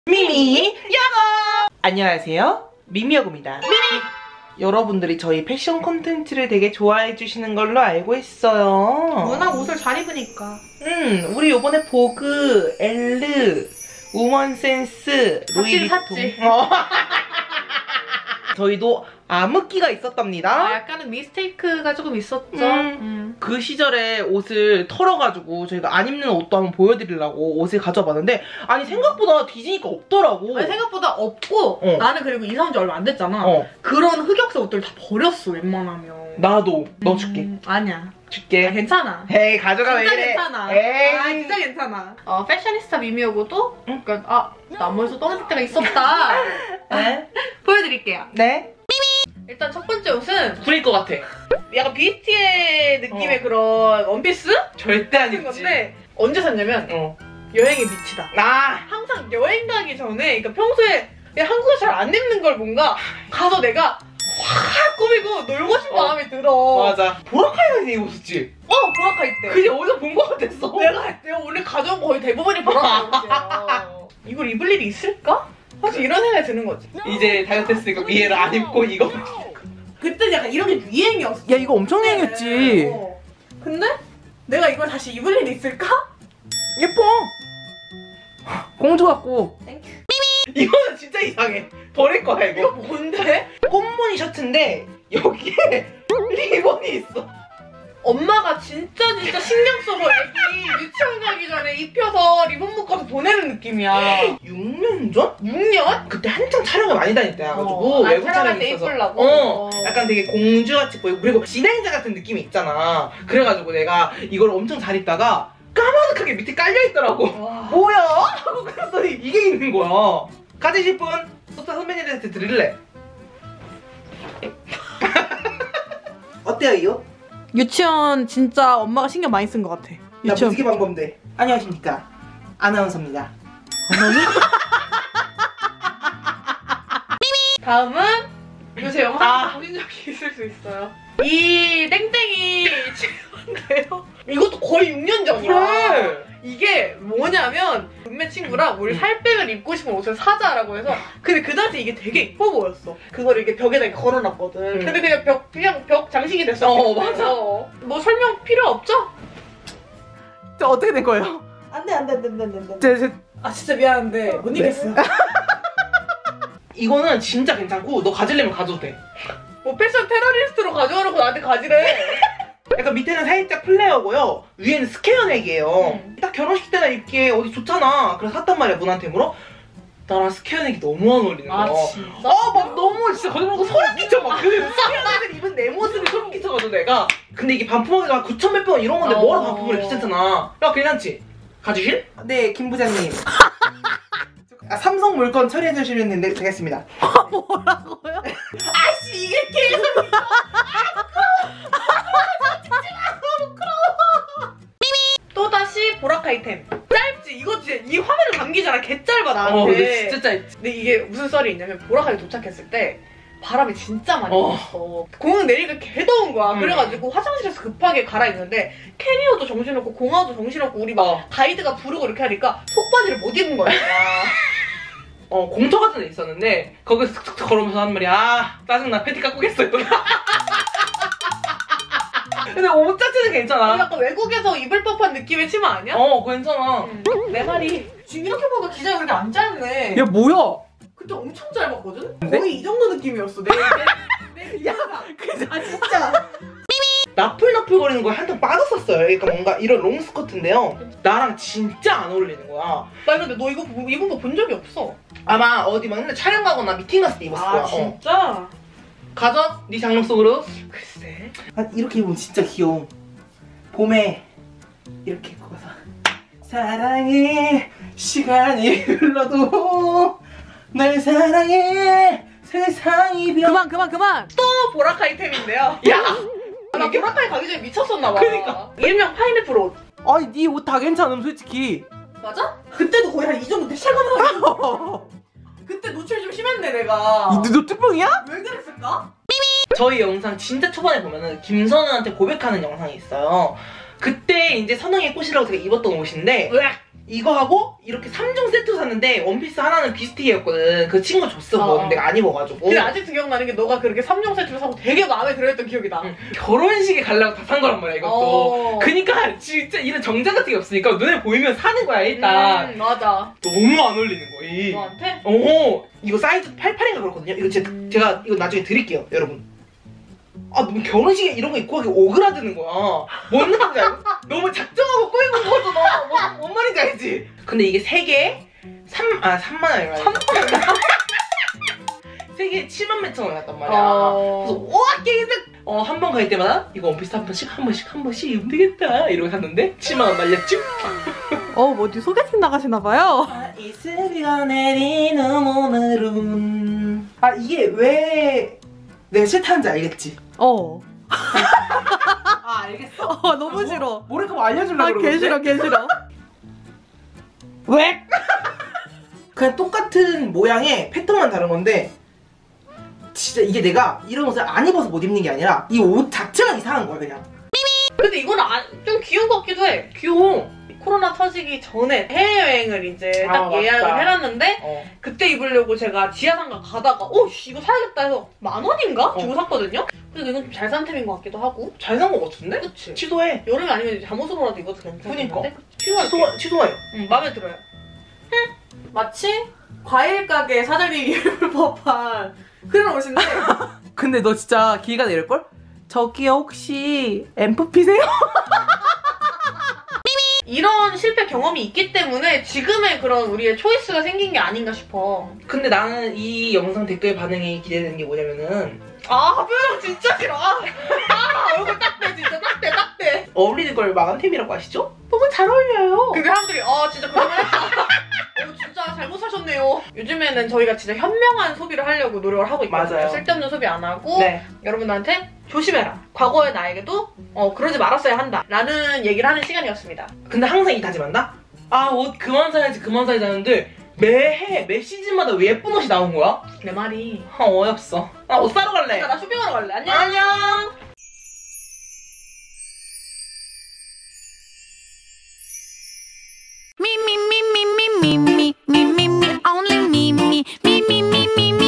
미미 여고! 안녕하세요, 미미여고입니다. 여러분들이 저희 패션 콘텐츠를 되게 좋아해 주시는 걸로 알고 있어요. 워낙 옷을 잘 입으니까. 우리 요번에 보그, 엘르, 우먼센스, 루이비통 저희도 암흑기가 있었답니다. 약간은 미스테이크가 조금 있었죠. 그 시절에 옷을 털어가지고 저희가 안 입는 옷도 한번 보여드리려고 옷을 가져와 봤는데, 아니 생각보다 뒤지니까 없더라고. 아니 생각보다 없고 나는 그리고 이사 온 지 얼마 안 됐잖아. 그런 흑역사 옷들 다 버렸어 웬만하면. 나도 넣어줄게. 아니야. 줄게. 괜찮아. 에이 가져가. 진짜 왜 이래. 괜찮아. 에이. 진짜 괜찮아. 패셔니스타 미미여고도 그러니까 나무에서 떨어질 때가 있었다. 네? 보여드릴게요. 네? 일단 첫 번째 옷은 부릴 것 같아. 약간 BT의 느낌의 그런 원피스? 절대 안 같은 입지. 건데 언제 샀냐면 여행에 미치다. 항상 여행 가기 전에, 그러니까 평소에 한국에서 잘 안 입는 걸 뭔가 가서 내가 확 꾸미고 놀고 싶은 마음이 들어. 맞아. 보라카이에서 입었었지? 보라카이 때. 그게 어디서 본 것 같았어. 내가 원래 가져온 거의 대부분이 보라카이였어요. 이걸 입을 일이 있을까? 사실 이런 생각이 드는 거지. 이제 다이어트 했으니까 위에를 안 입고 이거. 그때 약간 이런 게 유행이었어. 야 이거 엄청 유행했지. 근데 내가 이걸 다시 입을 일이 있을까? 예뻐. 공주 같고. 땡큐. 이거는 진짜 이상해. 버릴 거야 이거. 이거 뭔데? 꽃무늬 셔츠인데 여기에 리본이 있어. 엄마가 진짜 신경 쓰고 애기 유치원 가기 전에 입혀서 리본 묶어서 보내는 느낌이야. 6년 전? 6년? 그때 한창 촬영을 많이 다녔대가지고 외국 촬영할 촬영이 때 있어서 이쁘려고? 약간 되게 공주같이 보이고, 그리고 진행자 같은 느낌이 있잖아. 그래가지고 내가 이걸 엄청 잘 입다가 까마득하게 밑에 깔려있더라고. 뭐야? 하고 그랬더니 이게 있는 거야. 가지실 분 소타 선배님한테 드릴래? 어때요 이거? 유치원 진짜 엄마가 신경 많이 쓴 것 같아. 나 무지개 방범대. 안녕하십니까, 아나운서입니다. 다음은 요새 영상 보신 적이 있을 수 있어요. 이 땡땡이 친구인데요. 이것도 거의 6년 전이야. 그래. 이게 뭐냐면 룸메 친구랑 우리 살 빼면 입고 싶은 옷을 사자라고 해서, 근데 그 당시 이게 되게 이뻐 보였어. 그거를 이렇게 벽에다 이렇게 걸어놨거든. 근데 그냥 벽 장식이 됐어. 맞아. 뭐 설명 필요 없죠? 저 어떻게 된 거예요? 안돼. 진짜 미안한데 못 네. 입겠어요. 이거는 진짜 괜찮고 너 가지려면 가져도 돼. 뭐 패션 테러리스트로 가져와놓고 나한테 가지래. 약간 밑에는 살짝 플레어고요, 위에는 스퀘어넥이에요. 딱 결혼식 때나 입기에 어디 좋잖아. 그래서 샀단 말이야, 무난템으로. 나랑 스퀘어넥이 너무 안 어울리는 거야. 진짜? 막 너무 진짜 거짓말하고 소름 끼쳐. 막 그 스퀘어넥을 입은 내 모습이 소름 끼쳐가지고 내가. 근데 이게 반품하기가 한 9,000 몇백 원 이런 건데 뭐라 반품을 해. 귀찮잖아. 야 괜찮지? 가주실? 네, 김 부장님. 삼성 물건 처리해 주시면 되겠습니다. 뭐라고요? 아씨 이게 계속 또다시 보라카 아이템. 짧지? 이거 진짜 이 화면을 감기잖아. 개 짧아 나한테. 근데 진짜 짧지. 근데 이게 무슨 썰이 있냐면 보라카에 도착했을 때 바람이 진짜 많이 불었어. 공항 내리니까 개 더운 거야. 그래가지고 화장실에서 급하게 갈아입는데 캐리어도 정신없고 공화도 정신없고 우리 막 가이드가 부르고 이렇게 하니까 속바지를 못 입은 거야. 공터 같은 데 있었는데 거기서 툭툭툭 걸으면서 하는 말이, 짜증나, 팬티 깎고겠어. 근데 옷 자체는 괜찮아. 약간 외국에서 입을 법한 느낌의 치마 아니야? 괜찮아. 내 말이 지금 이렇게 보니까 기장이 그렇게 안 짧네. 야 뭐야? 그때 엄청 짧았거든? 거의 이 정도 느낌이었어. 내 기자가. 진짜. 나풀나풀 거리는 거에 한탕 빠졌었어요. 그러니까 뭔가 이런 롱 스커트인데요, 나랑 진짜 안 어울리는 거야. 나 근데 너 이거 입은 거 본 적이 없어. 아마 어디 막 맨날 촬영 가거나 미팅 갔을 때 입었을 거야. 진짜? 가져? 네 장롱 속으로. 글쎄. 이렇게 입으면 진짜 귀여워. 봄에 이렇게 입고 가서 사랑해, 시간이 흘러도 날 사랑해, 세상이 변. 그만. 또 보라카 아이템인데요. 야! 나 보라카에 가기 전에 미쳤었나 봐. 그러니까. 일명 파인애플 옷. 아니 네 옷 다 괜찮음 솔직히. 맞아? 그때도 거의 한 이 정도 대차가면서 그때 노출 좀 심했네 내가. 너 뚜껑이야? 왜 그랬을까? 저희 영상 진짜 초반에 보면은 김선우한테 고백하는 영상이 있어요. 그때 이제 선웅의 꽃이라고 제가 입었던 옷인데, 이거 하고 이렇게 3종 세트 샀는데 원피스 하나는 비스티였거든. 그 친구 줬어. 내가 안 입어가지고. 근데 아직도 기억나는 게 너가 그렇게 3종 세트를 사고 되게 마음에 들어했던 기억이 나. 결혼식에 가려고 다 산 거란 말이야 이것도. 그니까 진짜 이런 정장 같은 게 없으니까 눈에 보이면 사는 거야 일단. 맞아. 너무 안 어울리는 거야. 너한테? 이거 사이즈 88인가 그렇거든요. 이거 제가 이거 나중에 드릴게요 여러분. 너무 결혼식에 이런 거 입고 하기 오그라드는 거야. 뭔 느낌인지 알고? 너무 작정하고 꾸미는 거잖아. 뭔 말인지 알지? 근데 이게 3개에 3만 원이야. 3만 원? 3개에 7만 몇천 원이었단 말이야. 그래서 우와 깨끗. 한 번 갈 때마다 이거 원피스 한 번씩 입으면 되겠다 이러고 샀는데 7만 원 말렸죠? 어디 소개팅 나가시나봐요. 이슬비가 내리는 오늘은 이게 왜 내가 싫다는지 알겠지? 알겠어? 너무 싫어. 모를까 알려주려고 그러는데? 개 싫어. 왜? 그냥 똑같은 모양의 패턴만 다른 건데 진짜 이게 내가 이런 옷을 안 입어서 못 입는 게 아니라 이 옷 자체가 이상한 거야 그냥. 근데 이거는 좀 귀여운 것 같기도 해. 귀여워. 코로나 터지기 전에 해외여행을 이제 딱 예약을 해놨는데 그때 입으려고 제가 지하상가 가다가 이거 사야겠다 해서 10,000원인가? 주고 샀거든요? 그래서 이건 좀 잘 산 템인 것 같기도 하고. 잘 산 거 같은데? 그치? 취소해. 여름에 아니면 잠옷으로라도 입어도 괜찮은데? 그니까 취소해요. 마음에 들어요. 마치 과일 가게 사장님이 입을 법한 그런 옷인데 근데 너 진짜 기가 내릴걸? 저기요 혹시 엠프피세요? 이런 실패 경험이 있기 때문에 지금의 그런 우리의 초이스가 생긴 게 아닌가 싶어. 근데 나는 이 영상 댓글 반응이 기대되는 게 뭐냐면은 표정 진짜 싫어. 얼굴 딱대 진짜 딱대. 어울리는 걸 마감템이라고 아시죠? 너무 잘 어울려요. 근데 사람들이 진짜 그럴만했다. 진짜 잘못 사셨네요. 요즘에는 저희가 진짜 현명한 소비를 하려고 노력을 하고 있거든요. 맞아요. 쓸데없는 소비 안 하고 네. 여러분들한테 조심해라. 과거의 나에게도 그러지 말았어야 한다. 라는 얘기를 하는 시간이었습니다. 근데 항상 이 다짐한다? 옷 그만 사야지 하는데 매 시즌마다 왜 예쁜 옷이 나온 거야? 내 말이 어이없어. 옷 사러 갈래. 나 쇼핑하러 갈래. 안녕. Me, me, me, me, me, me, me, me, me, me, only me, me, me, me, me, me, me.